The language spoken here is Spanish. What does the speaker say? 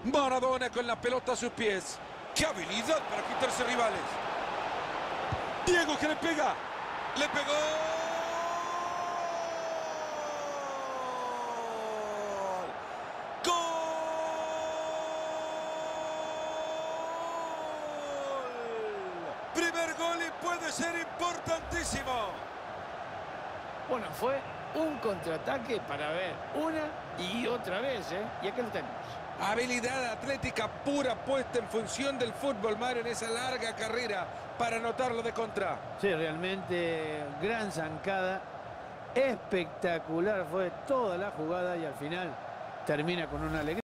Maradona con la pelota a sus pies. ¡Qué habilidad para quitarse rivales! Diego que le pega. ¡Le pegó! ¡Gol! Primer gol y puede ser importantísimo. Bueno, fue un contraataque para ver una y otra vez, ¿eh? Y acá lo tenemos. Habilidad atlética pura puesta en función del fútbol, Mario, en esa larga carrera para anotarlo de contra. Sí, realmente gran zancada. Espectacular fue toda la jugada y al final termina con una alegría.